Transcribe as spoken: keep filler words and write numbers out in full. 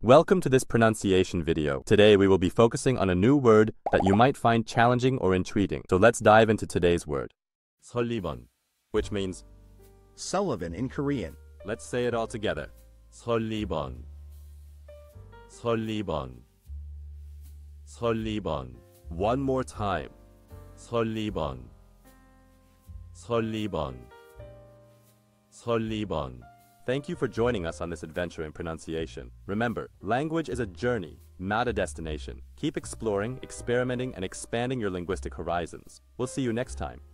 Welcome to this pronunciation video. Today we will be focusing on a new word that you might find challenging or intriguing. So let's dive into today's word. Sullivan, which means Sullivan in Korean. Let's say it all together. Sullivan. Sullivan. Sullivan. One more time. Sullivan. Sullivan. Sullivan. Thank you for joining us on this adventure in pronunciation. Remember, language is a journey, not a destination. Keep exploring, experimenting, and expanding your linguistic horizons. We'll see you next time.